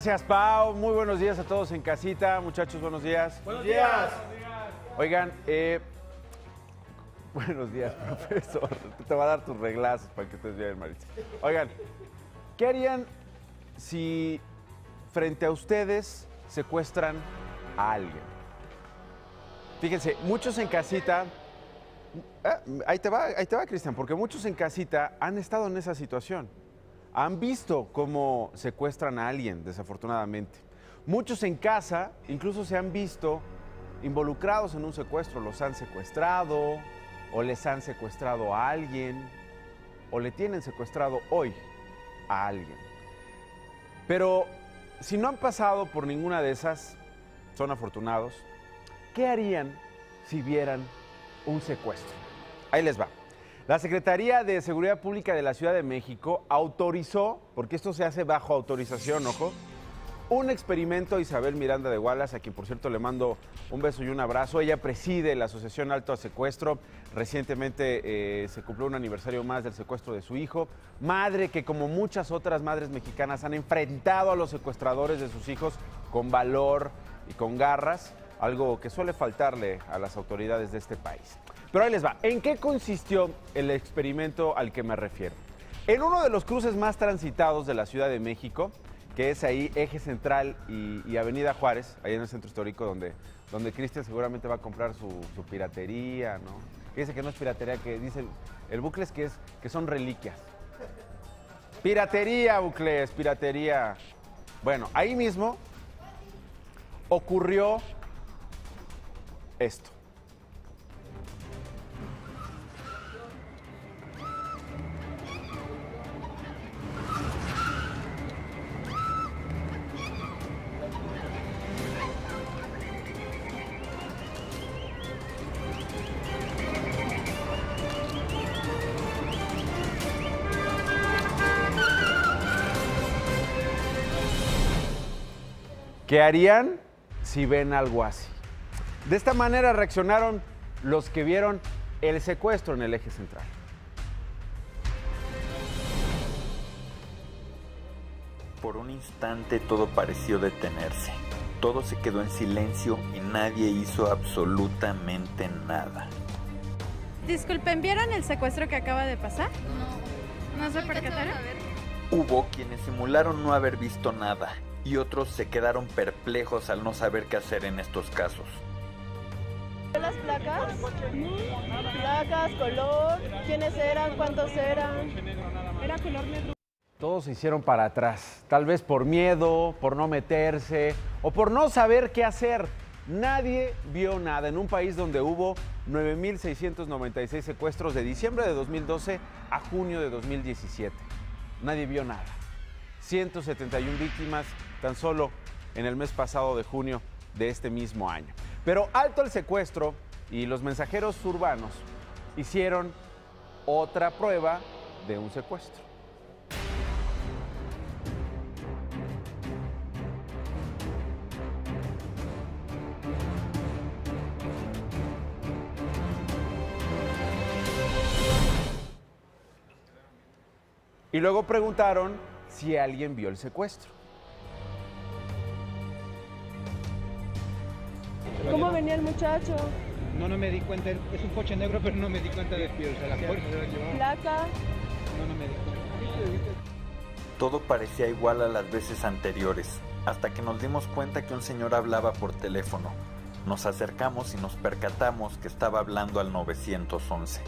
Gracias, Pau. Muy buenos días a todos en casita. Muchachos, buenos días. Buenos días. Oigan, buenos días, profesor. Te va a dar tus reglazos para que estés bien, Maritza. Oigan, ¿qué harían si frente a ustedes secuestran a alguien? Fíjense, muchos en casita... ahí te va, Cristian, porque muchos en casita han estado en esa situación. Han visto cómo secuestran a alguien, desafortunadamente. Muchos en casa incluso se han visto involucrados en un secuestro. Los han secuestrado, o les han secuestrado a alguien, o le tienen secuestrado hoy a alguien. Pero si no han pasado por ninguna de esas, son afortunados. ¿Qué harían si vieran un secuestro? Ahí les va. La Secretaría de Seguridad Pública de la Ciudad de México autorizó, porque esto se hace bajo autorización, ojo, un experimento a Isabel Miranda de Wallace, a quien por cierto le mando un beso y un abrazo. Ella preside la Asociación Alto a Secuestro. Recientemente se cumplió un aniversario más del secuestro de su hijo. Madre que, como muchas otras madres mexicanas, han enfrentado a los secuestradores de sus hijos con valor y con garras, algo que suele faltarle a las autoridades de este país. Pero ahí les va. ¿En qué consistió el experimento al que me refiero? En uno de los cruces más transitados de la Ciudad de México, que es ahí Eje Central y Avenida Juárez, ahí en el centro histórico donde Cristian seguramente va a comprar su piratería, ¿no? Dice que no es piratería, que dice el Bucles que son reliquias. Piratería, Bucles, piratería. Bueno, ahí mismo ocurrió esto. ¿Qué harían si ven algo así? De esta manera reaccionaron los que vieron el secuestro en el Eje Central. Por un instante todo pareció detenerse. Todo se quedó en silencio y nadie hizo absolutamente nada. Disculpen, ¿vieron el secuestro que acaba de pasar? No. ¿No se percataron? Hubo quienes simularon no haber visto nada y otros se quedaron perplejos al no saber qué hacer en estos casos. ¿Las placas? Placas, color, quiénes eran, cuántos eran. Era color negro. Todos se hicieron para atrás, tal vez por miedo, por no meterse o por no saber qué hacer. Nadie vio nada en un país donde hubo 9,696 secuestros de diciembre de 2012 a junio de 2017. Nadie vio nada. 171 víctimas tan solo en el mes pasado de junio de este mismo año. Pero alto el secuestro y los mensajeros urbanos hicieron otra prueba de un secuestro. Y luego preguntaron si alguien vio el secuestro. ¿Cómo venía el muchacho? No me di cuenta, es un coche negro, pero no me di cuenta de que la fuerza se la llevaba. Placa. No me di cuenta. Todo parecía igual a las veces anteriores, hasta que nos dimos cuenta que un señor hablaba por teléfono. Nos acercamos y nos percatamos que estaba hablando al 911.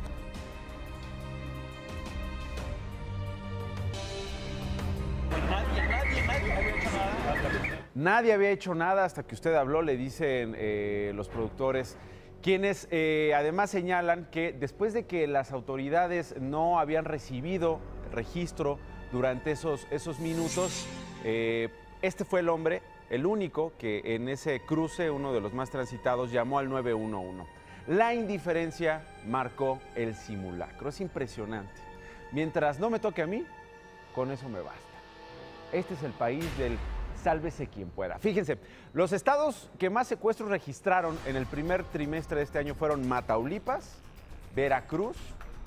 Nadie había hecho nada hasta que usted habló, le dicen los productores, quienes además señalan que después de que las autoridades no habían recibido registro durante esos minutos, este fue el hombre, el único que en ese cruce, uno de los más transitados, llamó al 911. La indiferencia marcó el simulacro. Es impresionante. Mientras no me toque a mí, con eso me basta. Este es el país del sálvese quien pueda. Fíjense, los estados que más secuestros registraron en el primer trimestre de este año fueron Tamaulipas, Veracruz,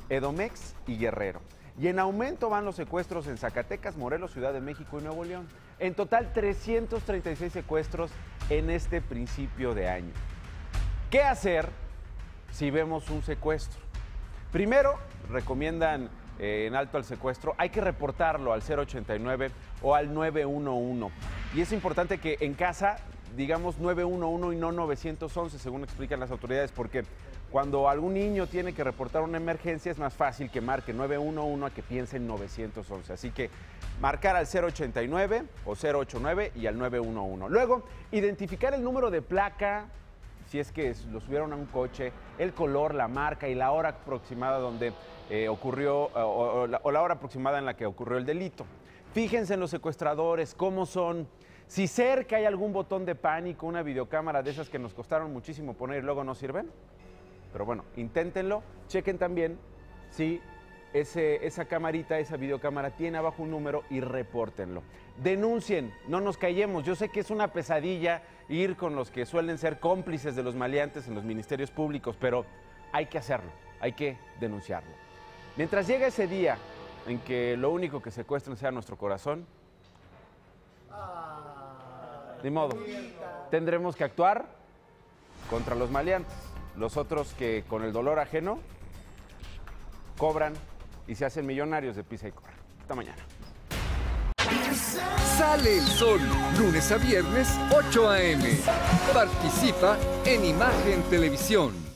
Edomex y Guerrero. Y en aumento van los secuestros en Zacatecas, Morelos, Ciudad de México y Nuevo León. En total, 336 secuestros en este principio de año. ¿Qué hacer si vemos un secuestro? Primero, recomiendan en alto al secuestro, hay que reportarlo al 089 o al 911. Y es importante que en casa digamos 911 y no 911, según explican las autoridades, porque cuando algún niño tiene que reportar una emergencia es más fácil que marque 911 a que piense en 911. Así que marcar al 089 o 089 y al 911. Luego, identificar el número de placa, si es que lo subieron a un coche, el color, la marca y la hora aproximada donde ocurrió, o la hora aproximada en la que ocurrió el delito. Fíjense en los secuestradores, cómo son. Si cerca hay algún botón de pánico, una videocámara de esas que nos costaron muchísimo poner y luego no sirven. Pero bueno, inténtenlo. Chequen también si esa camarita, esa videocámara tiene abajo un número y repórtenlo. Denuncien, no nos callemos. Yo sé que es una pesadilla ir con los que suelen ser cómplices de los maleantes en los ministerios públicos, pero hay que hacerlo, hay que denunciarlo. Mientras llega ese día en que lo único que secuestren sea nuestro corazón, ni modo, tendremos que actuar contra los maleantes, los otros que con el dolor ajeno cobran y se hacen millonarios de pisa y corre. Hasta mañana. Sale el sol, lunes a viernes, 8 a.m. Participa en Imagen Televisión.